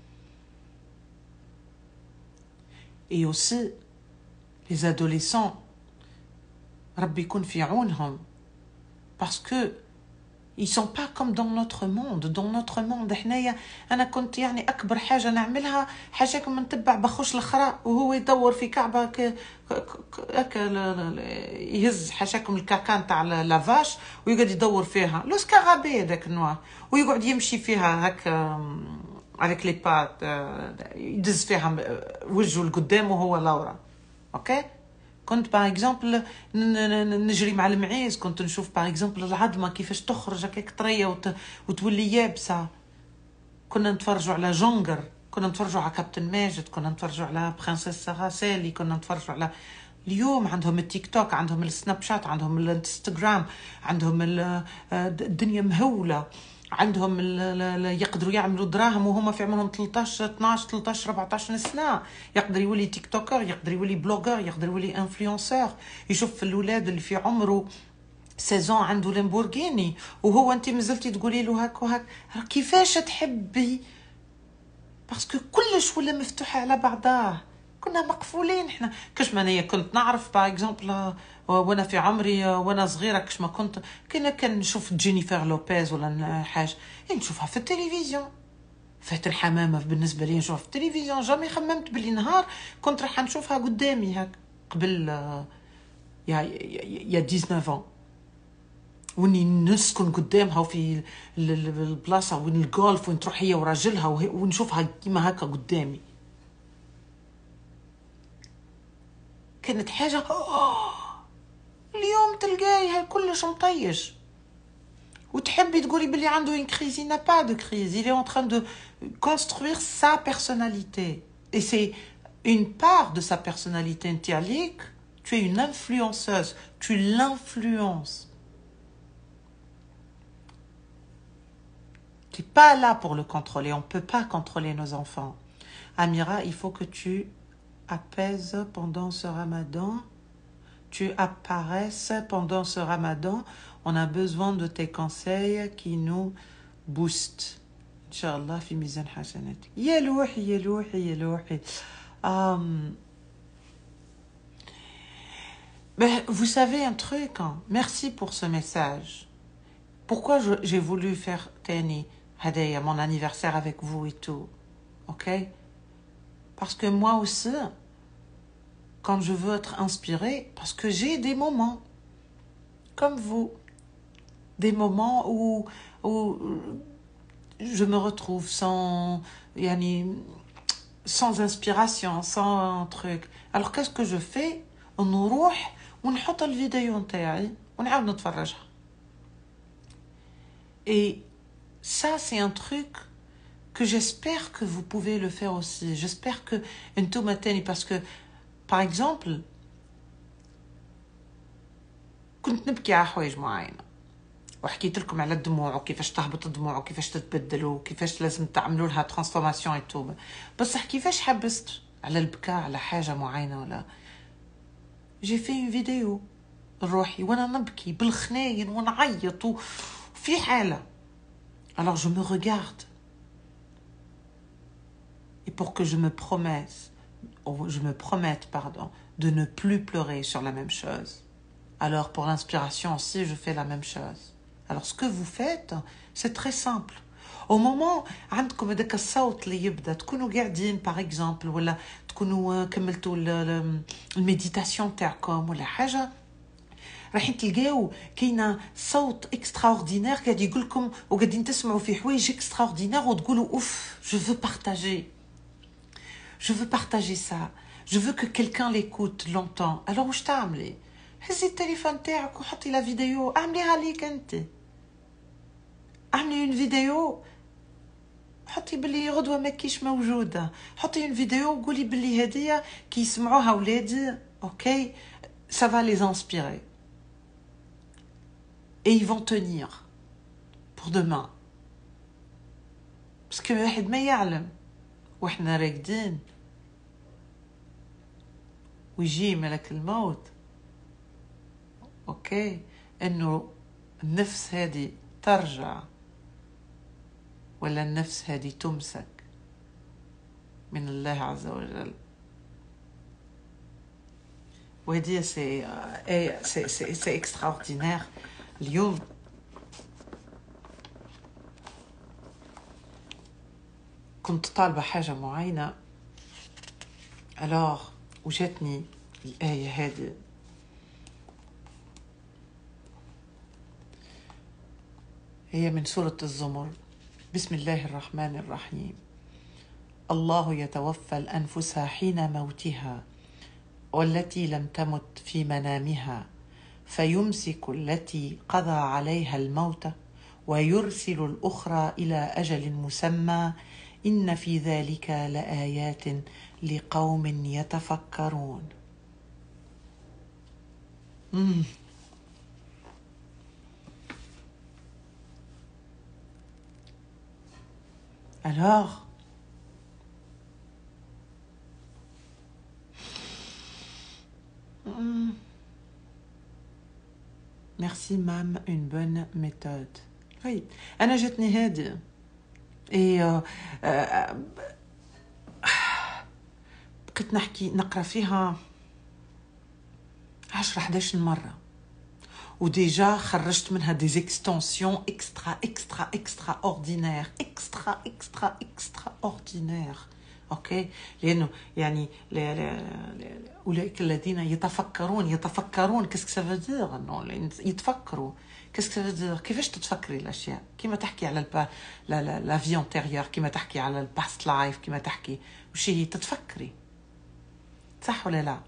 Et aussi, les adolescents, Rabbi kun fi aounhum, parce que ils sont pas comme dans notre monde. Dans notre monde حنايا انا كنت يعني اكبر حاجه نعملها حاجاكم نتبع بخوش الاخرى وهو يدور في كعبه ك... ك... يهز حاشاكم الكاكان تاع لافاش ويقعد يدور فيها لو سكارابي هذاك النوع ويقعد يمشي فيها هكا avec les pattes يدز فيها وجهه لقدام وهو لورا. اوكي كنت باغ اكزومبل نجري مع المعيز، كنت نشوف باغ اكزومبل العظمه كيفاش تخرج هكاك طريه وت... وتولي يابسه. كنا نتفرجوا على جونجر، كنا نتفرجوا على كابتن ماجد، كنا نتفرجوا على برنسيس سارة سالي، كنا نتفرجوا على اليوم عندهم التيك توك، عندهم السناب شات، عندهم الانستغرام، عندهم الدنيا مهوله، عندهم يقدروا يعملوا دراهم وهما في عمرهم ثلاثطاش اثناش ثلاثطاش أربعطاش سنه. يقدر يولي تيك توكر، يقدر يولي بلوجر، يقدر يولي انفلونسور. يشوف في الاولاد اللي في عمره سيزون عنده لامبورغيني وهو انت مازلتي تقولي له هاك وهاك. كيفاش تحبي؟ باسكو كلش ولا مفتوح على بعضاه، كنا مقفولين احنا. كش ما انا كنت نعرف باغ اكزومبل وانا في عمري وانا صغيره، كش ما كنت كنا كنشوف جينيفر لوبيز ولا حاجه نشوفها في التلفزيون. فات الحمامه بالنسبه لي نشوفها في التلفزيون، جامي خممت باللي نهار كنت راح نشوفها قدامي هاك قبل يا يا تسعطاش عام، وني نسكن قدامها وفي البلاصه وين الجولف وين تروح هي وراجلها ونشوفها كيما هكا قدامي. كانت حاجه اليوم تلقايها كلش مطيش وتحبي تقولي بلي عنده une crise. Il n'a pas de crise, il est en train de construire sa personnalité et c'est une part de sa personnalité intérieure. Tu es une influenceuse, tu l'influences. Tu n'es pas là pour le contrôler, on ne peut pas contrôler nos enfants. Amira, il faut que tu apaises pendant ce ramadan. Tu apparaisses pendant ce ramadan. On a besoin de tes conseils qui nous boostent. إن شاء الله في ميزان حسناتك. يا لوحي يا لوحي يا لوحي. Um, ben, vous savez un truc, hein? Merci pour ce message. Pourquoi je, j'ai voulu faire Tani Hadaya, mon anniversaire avec vous et tout, ok? Parce que moi aussi, quand je veux être inspirée, parce que j'ai des moments, comme vous, des moments où, où je me retrouve sans, yani, sans inspiration, sans truc. Alors qu'est-ce que je fais? نروح ونحط الفيديو نتاعي ونعاود نتفرجها. Et ça, c'est un truc que j'espère que vous pouvez le faire aussi. J'espère que انتم تاني, parce que par exemple كنت نبكي على حوايج معينة وحكيت لكم على الدموع وكيفاش تهبط الدموع وكيفاش تتبدل وكيفاش لازم تعملوا لها ترانسفورماسيون ايتو. بصح كيفاش حبست على البكاء على حاجة معينة ولا جي في اون فيديو روحي وانا نبكي بالخناين ونعيط وفي حالة. Alors je me regarde et pour que je me promette, ou je me promette pardon, de ne plus pleurer sur la même chose. Alors pour l'inspiration aussi, je fais la même chose. Alors ce que vous faites, c'est très simple. Au moment عندكم هذاك الصوت اللي يبدا تكونوا قاعدين par exemple ولا تكونوا كملتوا الميديتاسيون تاعكم ولا حاجه راح تلقاو كاينه صوت اكستراوردينير قاعد يقول لكم وقاعدين تسمعوا في حوايج اكستراوردينير وتقولوا اوف je veux partager je veux partager ça je veux que quelqu'un l'écoute l'entend. alors واش تعملي؟ هزي التليفون تاعك وحطي لا فيديو اعمليها ليك انت. اعملي اون فيديو حطي بلي غدوه ما كيش موجوده. حطي اون فيديو وقولي بلي هديه كي يسمعوها ولادي اوكي ça va les inspirer et ils vont tenir pour demain. parce que واحد ما يعلم واحنا راقدين ويجي ملك الموت اوكي انه النفس هذه ترجع ولا النفس هذه تمسك من الله عز وجل. وهذه سي سي سي سي اكستراوردينير. اليوم كنت طالبة حاجة معينة alors وجاتني الآية هذه هي من سورة الزمر. بسم الله الرحمن الرحيم. الله يتوفى الأنفس حين موتها والتي لم تمت في منامها فيمسك التي قضى عليها الموت ويرسل الأخرى إلى أجل مسمى إن في ذلك لآيات لقوم يتفكرون. مم. Alors, mm, merci Mam, une bonne méthode. Oui, أنا جتني هادي. Et euh, euh, كنت نحكي نقرأ فيها عشرة حداش مرة وديجا خرجت منها دي زيكستنسيون اكسترا اكسترا اكسترا اوردينير اكسترا اكسترا اكسترا اوردينير اوكي. لانه يعني اولئك الذين يتفكرون يتفكرون كيسك سافو دير انه يتفكروا كيسك سافو دير كيفاش تتفكري الاشياء كيما تحكي على البا لا لا لا في انتيريور كيما تحكي على الباست لايف كيما تحكي وش هي تتفكري صح ولا لا.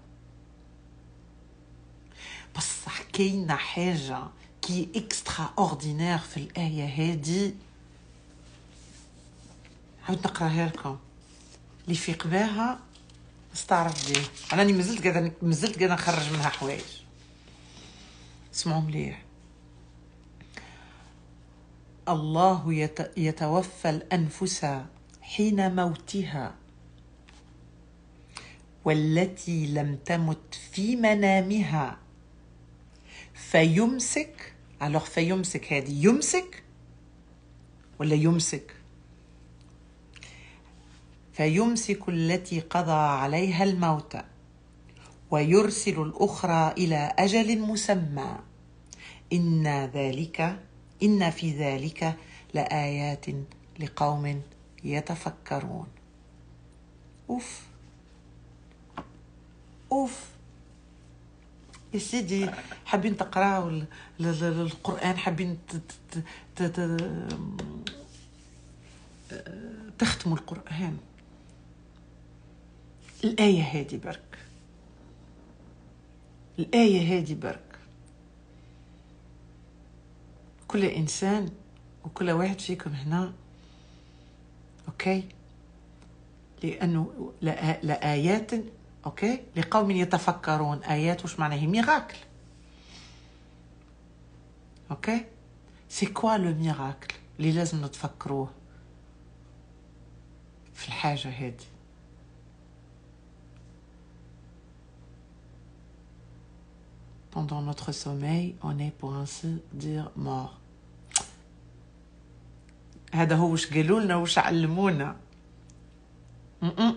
بصح كاينه حاجه كي اكسترا اوردينير في الايه هادي عاود نقراها لكم اللي في قباها استعرف بيه. انا مازلت قاعده مازلت قاعده نخرج منها حوايج. اسمعوا مليح. الله يتوفى الانفس حين موتها والتي لم تمت في منامها فيمسك. alors فيمسك هذه يمسك ولا يمسك فيمسك التي قضى عليها الموت ويرسل الأخرى إلى أجل مسمى إن ذلك إن في ذلك لآيات لقوم يتفكرون. أوف أوف يا سيدي، حابين تقراوا القرآن، حابين تختموا القرآن، الآية هذه برك، الآية هذه برك، كل إنسان وكل واحد فيكم هنا أوكي، لأنه لآيات أوكي لقوم يتفكرون. آيات وش معناها؟ ميراكل. أوكي، سي كوا لو ميراكل اللي لازم نتفكروه في الحاجة هذه. Pendant notre sommeil, on est pour ainsi dire mort. هذا هو وش قالوا لنا وش علمونا. م-م.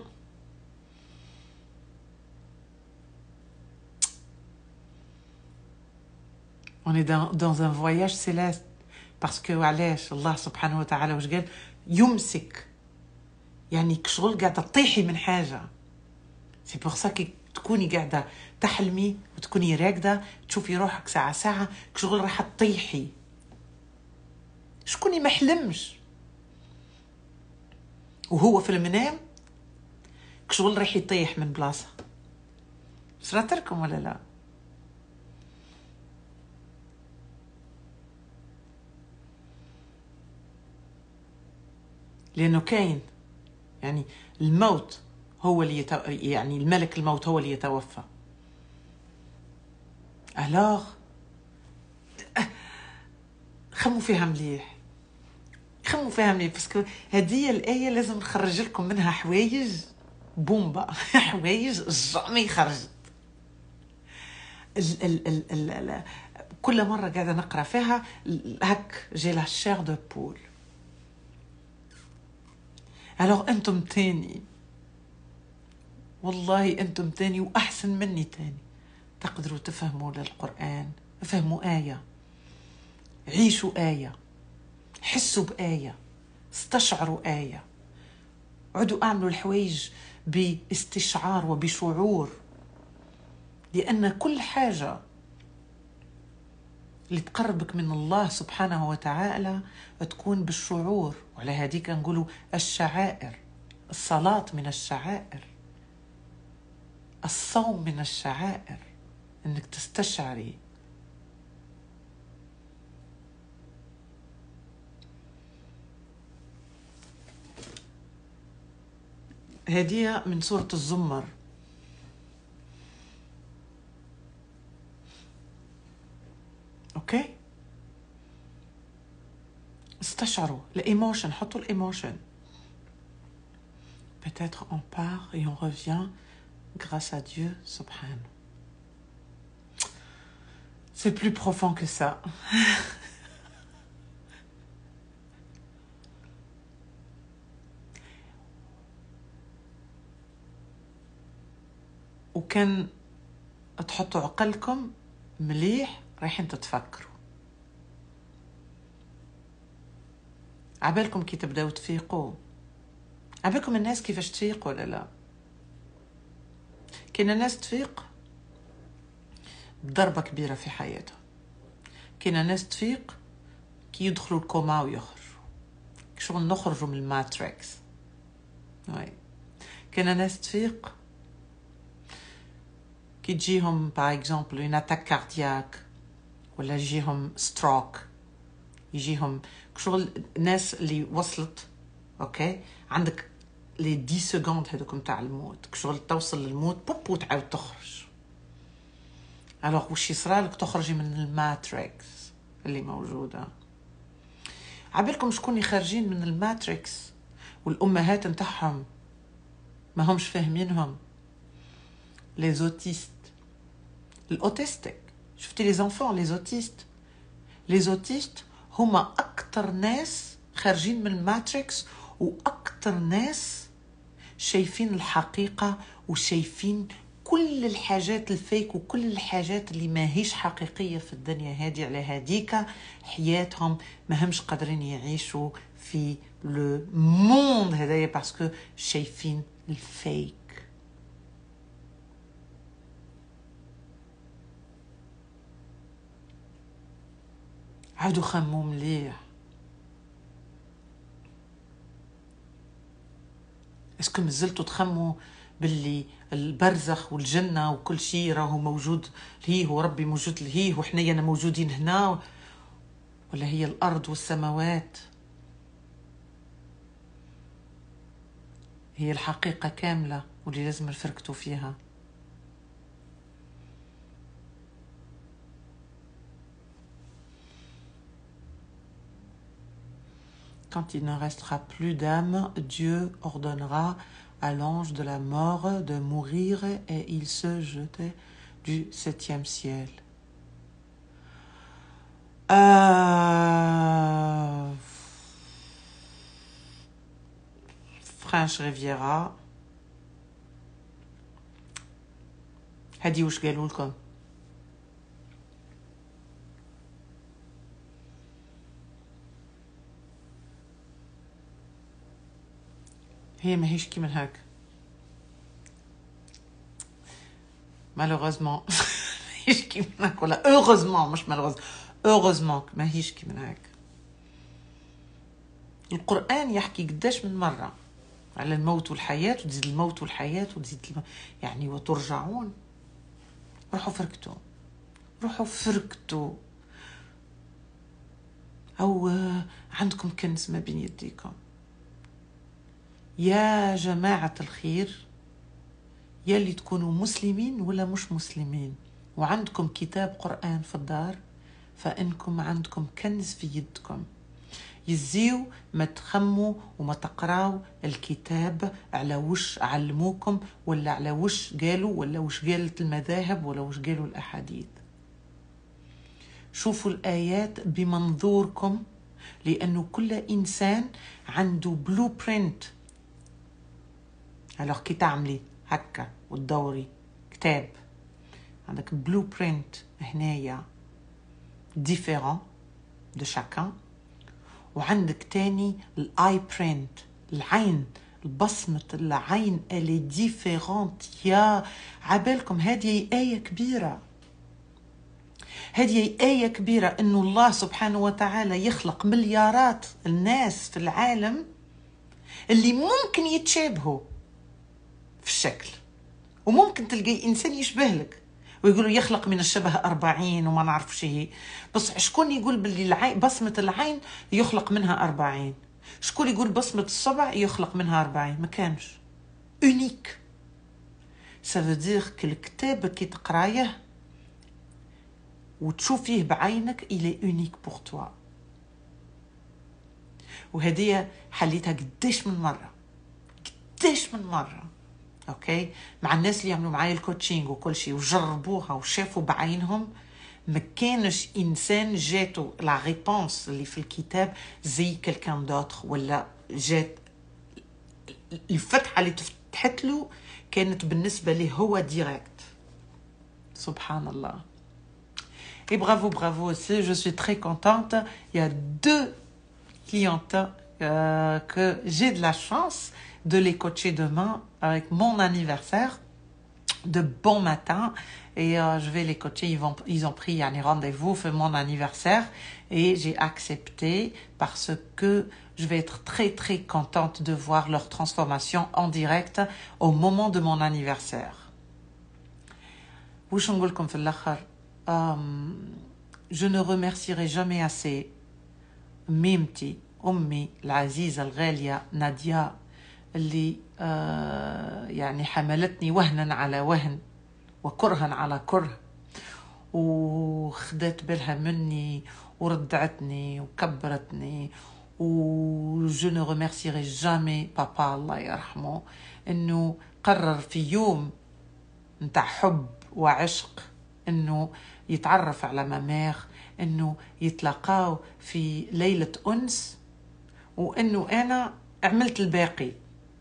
On est dans, dans un voyage céleste parce que علاش الله سبحانه وتعالى وش قال؟ يمسك، يعني كشغل قاعدة تطيحي من حاجة. سي بور سا كي تكوني قاعدة تحلمي وتكوني راقدة تشوفي روحك ساعة ساعة كشغل راح تطيحي. شكوني محلمش وهو في المنام كشغل راح يطيح من بلاصة. صرات لكم ولا لا؟ لأنه كاين يعني الموت هو اللي يتو... يعني الملك الموت هو اللي يتوفى. ألوغ خموا فيها مليح، خموا فيها مليح، باسكو هذه الآية لازم نخرج لكم منها حوايج بومبا حوايج جامي خرجت. ال ال ال ال ال كل مرة قاعدة نقرأ فيها هك جي لا شير دو بول. ألوغ أنتم تاني، والله أنتم تاني وأحسن مني تاني تقدروا تفهموا للقرآن. فهموا آية، عيشوا آية، حسوا بآية، استشعروا آية، عدوا أعملوا الحوايج باستشعار وبشعور، لأن كل حاجة اللي تقربك من الله سبحانه وتعالى تكون بالشعور. وعلى هذيك نقولوا الشعائر، الصلاة من الشعائر، الصوم من الشعائر، انك تستشعري. هدية من سورة الزمر. اوكي، استشعروا الايموشن، حطوا الايموشن. Peut-être on part et on revient grâce à Dieu subhanahu. C'est plus profond que ça. وكان تحطوا عقلكم مليح رايحين تتفكروا. عبالكم كي تبداو تفيقوا، عبالكم الناس كيفاش تفيق ولا لا؟ كاين ناس تفيق بضربة كبيرة في حياتها، كاين ناس تفيق كي يدخلوا الكوما ويخرجوا، شغل نخرجوا من الماتريكس. وي، كاين ناس تفيق كي تجيهم باغ اكزومبل اون اتاك كاردياك، ولا يجيهم ستروك، يجيهم شغل ناس اللي وصلت اوكي عندك لي عشرة سكوند هذوك نتاع الموت، شغل توصل للموت بوب وتعاود تخرج. الوغ واش يصرالك؟ تخرجي من الماتريكس اللي موجوده. عبالكم شكون اللي خارجين من الماتريكس والامهات نتاعهم ما همش فاهمينهم؟ لي زوتيست، الاوتيستيك. شفتي لي زونفون لي زوتيست؟ لي زوتيست هما اكثر ناس خارجين من الماتريكس واكثر ناس شايفين الحقيقة وشايفين كل الحاجات الفيك وكل الحاجات اللي ما هيش حقيقية في الدنيا هذه. على هذيك حياتهم ما همش قادرين يعيشوا في لو موند هذايا باسكو شايفين الفيك. عادوا خموا مليح. اسكو مازلتوا تخموا باللي البرزخ والجنة وكل شيء راهو موجود لهيه وربي موجود لهيه وحنينا موجودين هنا، ولا هي الأرض والسماوات هي الحقيقة كاملة واللي لازم نفركتوا فيها؟ Quand il ne restera plus d'âme, Dieu ordonnera à l'ange de la mort de mourir et il se jetait du septième ciel. Euh... French Riviera. هادي وش قالوا لكم؟ هي ماهيش كيما هاك malheureusement. ماهيش كيما هاك ولا heureusement مش malheureusement heureusement ماهيش كيما هاك. القرآن يحكي قداش من مرة على الموت والحياة وتزيد الموت والحياة وتزيد الم... يعني وترجعون. روحوا فركتوا روحوا فركتوا أو عندكم كنز ما بين يديكم. يا جماعة الخير، يلي تكونوا مسلمين ولا مش مسلمين وعندكم كتاب قرآن في الدار، فإنكم عندكم كنز في يدكم. يزيو ما تخموا وما تقراوا الكتاب على وش علموكم ولا على وش قالوا ولا وش قالت المذاهب ولا وش قالوا الأحاديث. شوفوا الآيات بمنظوركم، لأنه كل إنسان عنده بلو برينت. alors كي تعملي هكا وتدوري كتاب عندك بلو برينت هنايا différent de chacun، وعندك تاني الاي برينت العين البصمة العين اللي ديفيرونت. يا عبالكم هذه آية كبيرة، هذه آية كبيرة إنه الله سبحانه وتعالى يخلق مليارات الناس في العالم اللي ممكن يتشابهوا في الشكل، وممكن تلقي إنسان يشبه لك ويقولوا يخلق من الشبه أربعين وما نعرف شيء، بس شكون يقول باللي العين بصمة العين يخلق منها أربعين؟ شكون يقول بصمة الصبع يخلق منها أربعين؟ ما كانش أونيك. سافدير كالكتاب كي تقرايه وتشوفيه بعينك إلي أونيك بور توا. وهدية حليتها قديش من مرة قديش من مرة اوكي مع الناس اللي يعملوا معايا الكوتشينج وكل شيء وجربوها وشافوا بعينهم. ما كانش انسان جاتو لا ريبونس اللي في الكتاب زي كلكان دوتر، ولا جات الفتحه اللي تفتحت له كانت بالنسبه ليه هو ديريكت. سبحان الله. Et bravo, bravo aussi, je suis très contente. Il y a deux clientes euh, que j'ai de la chance de les coacher demain avec mon anniversaire de bon matin, et euh, je vais les coacher. Ils, vont, ils ont pris un rendez-vous pour mon anniversaire et j'ai accepté parce que je vais être très très contente de voir leur transformation en direct au moment de mon anniversaire. وش نقولكم في الآخر؟ je ne remercierai jamais assez ميمتي أمي العزيزة الغالية نادية اللي آه يعني حملتني وهنا على وهن وكرها على كره، وخدت بالها مني وردعتني وكبرتني. و je ne remercierai jamais بابا الله يرحمه انه قرر في يوم نتاع حب وعشق انه يتعرف على مامير، انه يتلاقاو في ليلة أنس، وانه انا عملت الباقي.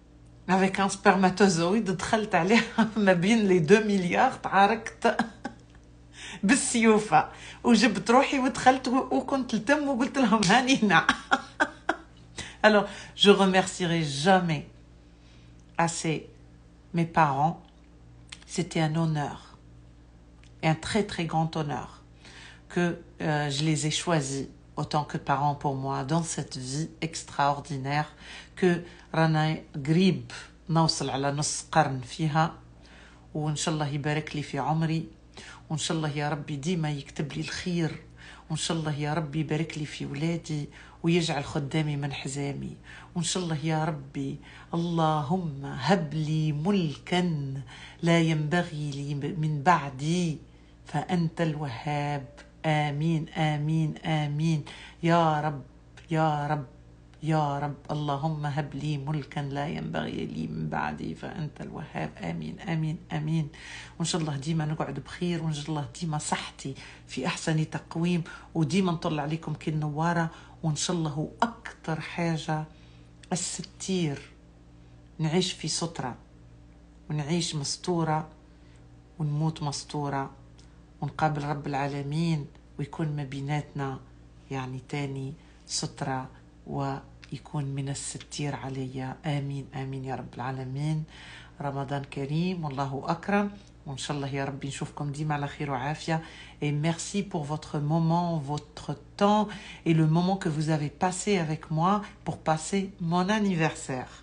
avec un spermatozoïde دخلت عليها ما بين لي دو مليار تعاركت بالسيوفة وجبت روحي ودخلت وكنت التم وقلت لهم هانينا. Alors, je remercierai jamais assez mes parents. C'était un honneur, et un très très grand honneur, que euh, je les ai choisis autant que parents pour moi dans cette vie extraordinaire que رانا قريب نوصل على نص قرن فيها. وإن شاء الله يبارك لي في عمري، وإن شاء الله يا ربي ديما يكتب لي الخير، وإن شاء الله يا ربي يبارك لي في ولادي ويجعل خدامي من حزامي، وإن شاء الله يا ربي اللهم هب لي ملكا لا ينبغي لي من بعدي فأنت الوهاب. آمين آمين آمين يا رب يا رب يا رب. اللهم هب لي ملكا لا ينبغي لي من بعدي فأنت الوهاب. آمين آمين آمين. وإن شاء الله ديما نقعد بخير، وإن شاء الله ديما صحتي في أحسن تقويم، وديما نطلع عليكم كالنوارة. وإن شاء الله هو أكتر حاجة الستير، نعيش في سترة ونعيش مستورة ونموت مستورة ونقابل رب العالمين ويكون ما بيناتنا يعني تاني سترة ويكون من الستير عليا. آمين آمين يا رب العالمين. رمضان كريم والله أكرم، وإن شاء الله يا رب نشوفكم ديما على خير وعافية. Et merci pour votre moment, votre temps et le moment que vous avez passé avec moi pour passer mon anniversaire.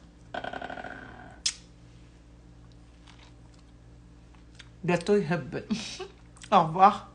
Gâteau يهبل. Au revoir.